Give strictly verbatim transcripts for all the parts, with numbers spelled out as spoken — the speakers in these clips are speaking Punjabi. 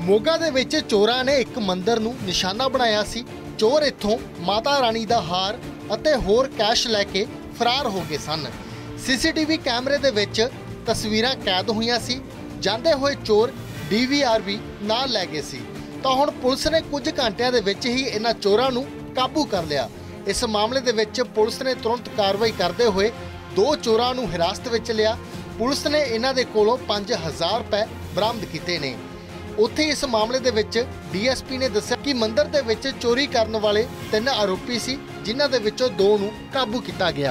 ਮੋਗਾ ਦੇ ਵਿੱਚ ਚੋਰਾਂ ਨੇ ਇੱਕ ਮੰਦਿਰ ਨੂੰ ਨਿਸ਼ਾਨਾ ਬਣਾਇਆ ਸੀ। ਚੋਰ ਇੱਥੋਂ ਮਾਤਾ ਰਾਣੀ ਦਾ ਹਾਰ ਅਤੇ ਹੋਰ ਕੈਸ਼ ਲੈ ਕੇ ਫਰਾਰ ਹੋ ਗਏ ਸਨ। ਸੀਸੀਟੀਵੀ ਕੈਮਰੇ ਦੇ ਵਿੱਚ ਤਸਵੀਰਾਂ ਕੈਦ ਹੋਈਆਂ ਸੀ। ਜਾਂਦੇ ਹੋਏ ਚੋਰ ਡੀਵੀਆਰ ਵੀ ਨਾਲ ਲੈ ਗਏ ਸੀ। ਤਾਂ ਹੁਣ ਪੁਲਿਸ ਨੇ ਕੁਝ ਘੰਟਿਆਂ ਦੇ ਵਿੱਚ ਹੀ ਇਹਨਾਂ ਚੋਰਾਂ ਨੂੰ ਕਾਬੂ ਕਰ ਲਿਆ। ਇਸ ਮਾਮਲੇ ਦੇ ਵਿੱਚ ਪੁਲਿਸ ਨੇ ਤੁਰੰਤ ਕਾਰਵਾਈ ਕਰਦੇ ਹੋਏ ਦੋ ਚੋਰਾਂ ਨੂੰ ਹਿਰਾਸਤ ਵਿੱਚ ਲਿਆ। ਪੁਲਿਸ ਨੇ ਇਹਨਾਂ ਦੇ ਕੋਲੋਂ ਪੰਜ ਹਜ਼ਾਰ ਰੁਪਏ ਬਰਾਮਦ ਕੀਤੇ ਨੇ। ਉੱਥੇ ਇਸ ਮਾਮਲੇ ਦੇ ਵਿੱਚ ਡੀਐਸਪੀ ਨੇ ਦੱਸਿਆ ਕਿ ਮੰਦਿਰ ਦੇ ਵਿੱਚ ਚੋਰੀ ਕਰਨ ਵਾਲੇ ਤਿੰਨ ਆਰੋਪੀ ਸੀ, ਜਿਨ੍ਹਾਂ ਦੇ ਵਿੱਚੋਂ ਦੋ ਨੂੰ ਕਾਬੂ ਕੀਤਾ ਗਿਆ।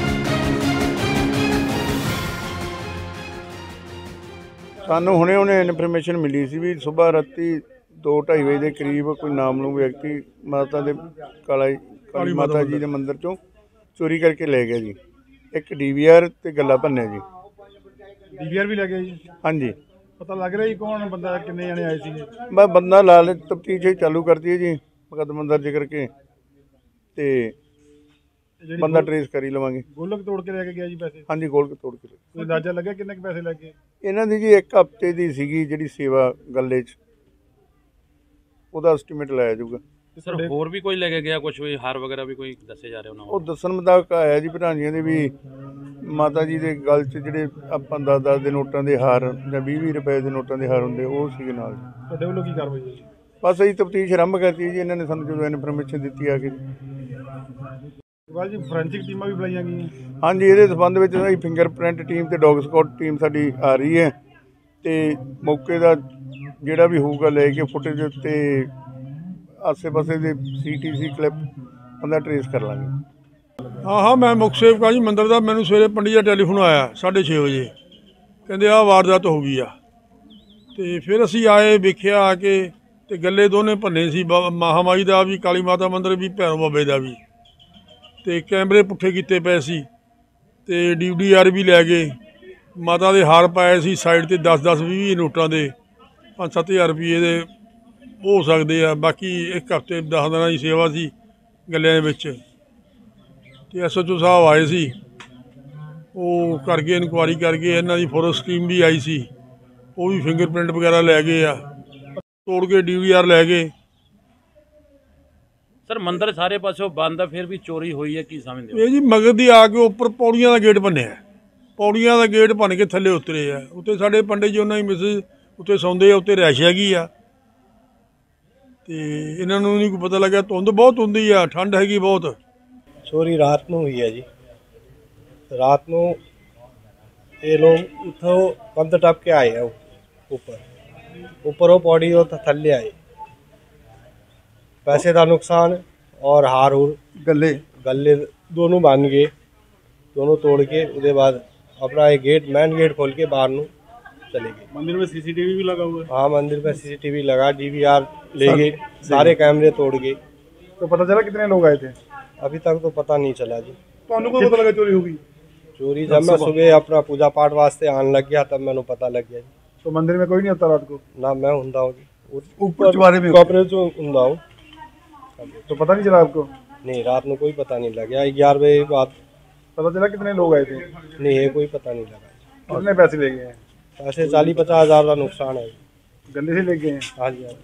ਸਾਨੂੰ ਹੁਣੇ ਹੁਣੇ ਇਨਫੋਰਮੇਸ਼ਨ ਮਿਲੀ ਸੀ ਵੀ ਸਵੇਰ ਰਾਤੀ ਦੋ ਢਾਈ ਵਜੇ ਦੇ ਕਰੀਬ ਕੋਈ ਨਾਮਲੂਮ ਵਿਅਕਤੀ ਮਾਤਾ ਦੇ ਕਾਲਾ ਕਾਲੀ ਮਾਤਾ ਜੀ ਦੇ ਮੰਦਿਰ ਚੋਂ ਚੋਰੀ ਕਰਕੇ ਲੈ ਗਿਆ ਜੀ। ਇੱਕ ਡੀਵੀਆਰ ਤੇ ਗੱਲਾ ਭੰਨਿਆ ਜੀ। ਡੀਵੀਆਰ ਵੀ ਲੈ ਗਿਆ ਜੀ? ਹਾਂਜੀ। ਪਤਾ ਲੱਗ ਰਿਹਾ ਜੀ ਕੌਣ ਬੰਦਾ, ਕਿੰਨੇ ਜਣੇ ਆਏ ਸੀਗੇ? ਮੈਂ ਬੰਦਾ ਲਾਲ ਤਫਤੀਸ਼ ਚਾਲੂ ਕਰਤੀ ਹੈ ਜੀ, ਮੁਕੱਦਮਾ ਦਰਜ ਕਰਕੇ ਤੇ ਬੰਦਾ ਟ੍ਰੇਸ ਕਰੀ ਲਵਾਂਗੇ। ਗੋਲਕ ਤੋੜ ਕੇ ਲੈ ਕੇ ਗਿਆ ਜੀ ਪੈਸੇ? ਹਾਂਜੀ, ਗੋਲਕ ਤੋੜ ਕੇ। ਕੋਈ ਅੰਦਾਜ਼ਾ ਲੱਗਿਆ ਕਿੰਨੇ ਕੁ ਪੈਸੇ ਲੱਗੇ ਇਹਨਾਂ ਦੀ ਜੀ? ਇੱਕ ਹਫ਼ਤੇ ਦੀ ਸੀਗੀ ਜਿਹੜੀ ਸੇਵਾ ਗੱਲੇ 'ਚ, ਉਹਦਾ ਐਸਟੀਮੇਟ ਲਾਇਆ ਜਾਊਗਾ। ਸਰ ਹੋਰ ਵੀ ਕੋਈ ਲੈ ਕੇ ਗਿਆ ਕੁਝ, ਵੀ ਹਾਰ ਵਗੈਰਾ ਵੀ ਕੋਈ ਦੱਸੇ ਜਾ ਰਹੇ ਉਹਨਾਂ? ਉਹ ਦੱਸਣ ਮੁਤਾਬਕ ਆਇਆ ਜੀ ਪ੍ਰਧਾਨੀਆਂ ਦੇ ਵੀ ਮਾਤਾ ਜੀ ਦੇ ਗਲ 'ਚ ਜਿਹੜੇ ਆਪਾਂ ਦਸ ਦਸ ਦੇ ਨੋਟਾਂ ਦੇ ਹਾਰ ਜਾਂ ਵੀਹ ਵੀਹ ਰੁਪਏ ਦੇ ਨੋਟਾਂ ਦੇ ਹਾਰ ਹੁੰਦੇ, ਉਹ ਸੀਗੇ ਨਾਲ। ਤੁਹਾਡੇ ਵੱਲੋਂ ਕੀ ਕਾਰਵਾਈ ਹੋਈ? ਬਸ ਅਸੀਂ ਤਫਤੀਸ਼ ਆਰੰਭ ਕਰਤੀ ਜੀ। ਇਹਨਾਂ ਨੇ ਸਾਨੂੰ ਜਦੋਂ ਇਨਫੋਰਮੇਸ਼ਨ ਦਿੱਤੀ ਆ ਕੇ ਬਾਅਦ ਜੀ ਫੋਰੈਂਸਿਕ ਟੀਮਾਂ ਵੀ ਬੁਲਾਈਆਂ ਗਈਆਂ? ਹਾਂਜੀ, ਇਹਦੇ ਸੰਬੰਧ ਵਿੱਚ ਅਸੀਂ ਫਿੰਗਰਪ੍ਰਿੰਟ ਟੀਮ ਤੇ ਡੌਗ ਸਕਾਡ ਟੀਮ ਸਾਡੀ ਆ ਰਹੀ ਹੈ ਤੇ ਮੌਕੇ ਦਾ ਜਿਹੜਾ ਵੀ ਹੋਊਗਾ ਲੈ ਕੇ ਫੁਟੇਜ ਤੇ ਆਸੇ ਪਾਸੇ ਦੇ ਸੀਟੀਸੀ ਕਲਿੱਪ ਉਹਦਾ ਟਰੇਸ ਕਰ ਲਾਂਗੇ। ਹਾਂ ਹਾਂ ਮੈਂ ਮੁੱਖ ਸੇਵਕ ਜੀ ਮੰਦਿਰ ਦਾ। ਮੈਨੂੰ ਸਵੇਰੇ ਪੰਡਿਤ ਜੀ ਦਾ ਟੈਲੀਫੋਨ ਆਇਆ ਸਾਢੇ ਛੇ ਵਜੇ, ਕਹਿੰਦੇ ਆਹ ਵਾਰਦਾਤ ਹੋ ਗਈ ਆ। ਤੇ ਫਿਰ ਅਸੀਂ ਆਏ, ਵੇਖਿਆ ਆ ਕੇ ਤੇ ਗੱਲੇ ਦੋਨੇ ਭੰਨੇ ਸੀ, ਮਹਾਮਾਈ ਦਾ ਵੀ, ਕਾਲੀ ਮਾਤਾ ਮੰਦਿਰ ਵੀ, ਭੈਰੋ ਬਾਬੇ ਦਾ ਵੀ। ਤੇ ਕੈਮਰੇ ਪੁੱਠੇ ਕੀਤੇ ਪਏ ਸੀ ਤੇ ਡੀ ਡੀ ਆਰ ਵੀ ਲੈ ਗਏ। ਮਾਤਾ ਦੇ ਹਾਰ ਪਾਏ ਸੀ ਸਾਈਡ ਤੇ ਦਸ ਦਸ ਵੀਹ ਵੀਹ ਨੋਟਾਂ ਦੇ, ਪੰਜ ਸੱਤ ਹਜ਼ਾਰ ਰੁਪਈਏ ਦੇ ਹੋ ਸਕਦੇ ਆ। ਬਾਕੀ ਇੱਕ ਹਫ਼ਤੇ ਦਸ ਦਿਨਾਂ ਦੀ ਸੇਵਾ ਸੀ ਗੱਲਿਆਂ ਦੇ ਵਿੱਚ। ਤੇ ਐਸ ਐਚ ਓ ਸਾਹਿਬ ਆਏ ਸੀ, ਉਹ ਕਰ ਗਏ ਇਨਕੁਆਰੀ ਕਰਕੇ। ਇਹਨਾਂ ਦੀ ਫੋਰੈਂਸਿਕ ਟੀਮ ਵੀ ਆਈ ਸੀ, ਉਹ ਵੀ ਫਿੰਗਰਪ੍ਰਿੰਟ ਵਗੈਰਾ ਲੈ ਗਏ ਆ, ਤੋੜ ਕੇ ਡੀ ਵੀ ਆਰ ਲੈ ਗਏ। ਸਰ ਮੰਦਿਰ ਸਾਰੇ ਪਾਸੋਂ ਬੰਦ ਆ, ਫਿਰ ਵੀ ਚੋਰੀ ਹੋਈ ਹੈ, ਕੀ ਸਮਝਦੇ ਹੋ? ਇਹ ਜੀ ਮਗਰ ਦੀ ਆ ਕੇ ਉੱਪਰ ਪੌੜੀਆਂ ਦਾ ਗੇਟ ਭੰਨਿਆ। ਪੌੜੀਆਂ ਦਾ ਗੇਟ ਭੰਨ ਕੇ ਥੱਲੇ ਉਤਰੇ ਆ। ਉੱਤੇ ਸਾਡੇ ਪੰਡਿਤ ਜੀ ਉਹਨਾਂ ਦੀ ਮਿਸਿਸ ਉੱਤੇ ਸੌਂਦੇ ਆ, ਉੱਤੇ ਰਿਹਾਇਸ਼ ਹੈਗੀ ਆ। ਤੇ ਇਹਨਾਂ ਨੂੰ ਨਹੀਂ ਕੋਈ ਪਤਾ ਲੱਗਿਆ, ਧੁੰਦ ਬਹੁਤ ਹੁੰਦੀ ਆ, ਠੰਡ ਹੈਗੀ ਬਹੁਤ। ਚੋਰੀ ਰਾਤ ਨੂੰ ਹੋਈ ਹੈ ਜੀ। ਰਾਤ ਨੂੰ ਇਹ ਲੋਕ ਉੱਥੋਂ ਕੰਧ ਟੱਪ ਕੇ ਆਏ ਆ ਉੱਪਰ ਉੱਪਰ ਉਹ ਪੌੜੀ ਉਹ ਥੱਲੇ ਆਏ। पैसे का नुकसान और हार हूर गले गले दोनों बांध गए, दोनों तोड़ के उसके बाद अपना एक गेट मेन गेट खोल के बाहर नू चले गए। मंदिर में सीसीटीवी भी लगा हुआ है? हाँ, मंदिर में सीसीटीवी लगा, डीवीआर ले गए, सारे कैमरे तोड़ गए। तो पता चला कितने लोग आए थे? अभी तक तो पता नहीं चला जी। तो आपको पता लगा चोरी होगी? चोरी जब मैं सुबह अपना पूजा पाठ वास्ते आने लग गया तब मैंने पता लग गया जी। तो मंदिर में कोई नहीं आता रात को? ना मैं हुंदा हूँ ऊपर चुबारे में कॉपरेज हुंदा हूँ। तो पता नहीं चला आपको? नहीं, रात में कोई पता नहीं लगा। ग्यारह बजे बाद पता चला कितने लोग आए थे? नहीं, ये कोई पता नहीं लगा। कितने पैसे ले गए हैं? पैसे चालीस पचास हजार का नुकसान है। गले से ले गए हैं? हाँ जी।